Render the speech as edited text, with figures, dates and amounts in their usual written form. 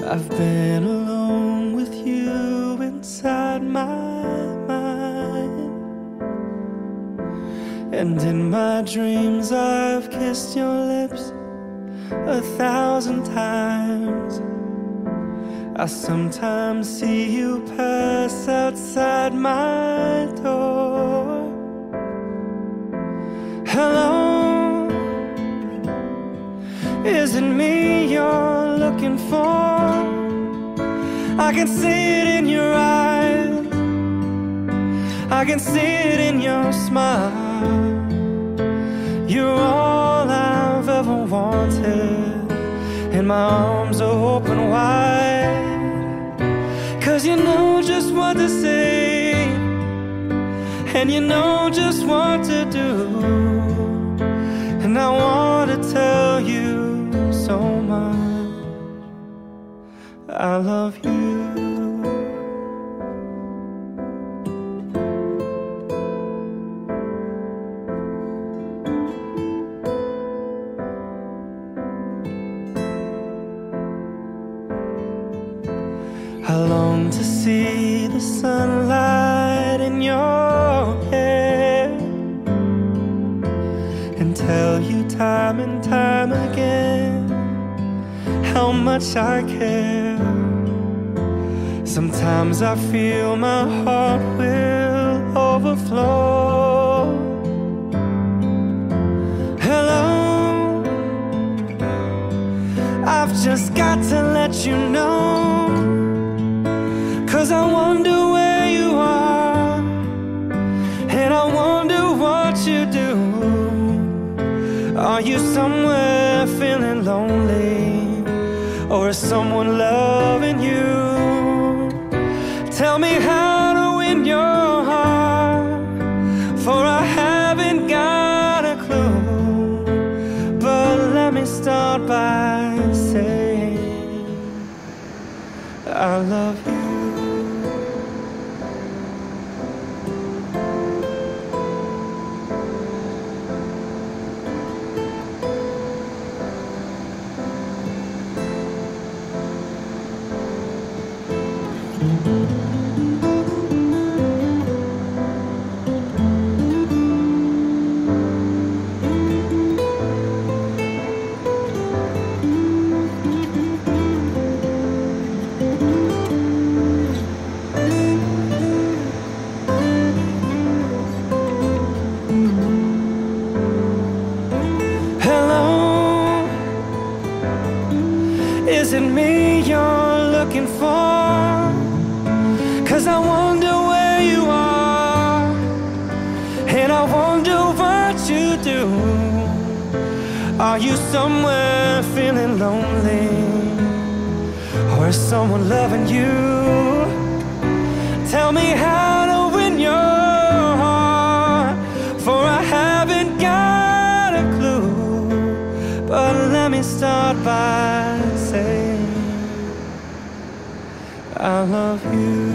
I've been alone with you inside my mind, and in my dreams I've kissed your lips 1,000 times. I sometimes see you pass outside my door. Hello, is it me you're looking for? I can see it in your eyes, I can see it in your smile. You're all I've ever wanted, and my arms are open wide. 'Cause you know just what to say, and you know just what to do. And I want to tell you so much, I love you. I long to see the sunlight in your hair, and tell you time and time again how much I care. Sometimes I feel my heart will overflow. Hello, I've just got to let you know, 'cause I wonder where you are, and I wonder what you do. Are you somewhere feeling lonely, or is someone loving you? Tell me how to win your heart, for I haven't got a clue. But let me start by saying I love you. Is it me you're looking for? 'Cause I wonder where you are, and I wonder what you do. Are you somewhere feeling lonely, or is someone loving you? Tell me how to win your heart, for I haven't got a clue. But let me start by saying I love you.